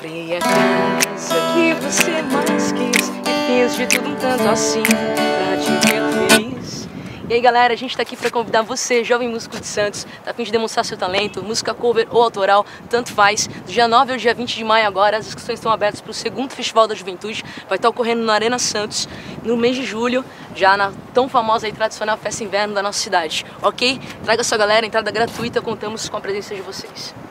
Comprei a casa que você mais quis e fiz de tudo um tanto assim pra te ver feliz. E aí galera, a gente tá aqui pra convidar você, jovem músico de Santos, tá a fim de demonstrar seu talento, música cover ou autoral, tanto faz. Do dia 9 ao dia 20 de maio agora, as inscrições estão abertas pro segundo Festival da Juventude, vai estar ocorrendo na Arena Santos, no mês de julho, já na tão famosa e tradicional festa inverno da nossa cidade, ok? Traga sua galera, entrada gratuita, contamos com a presença de vocês.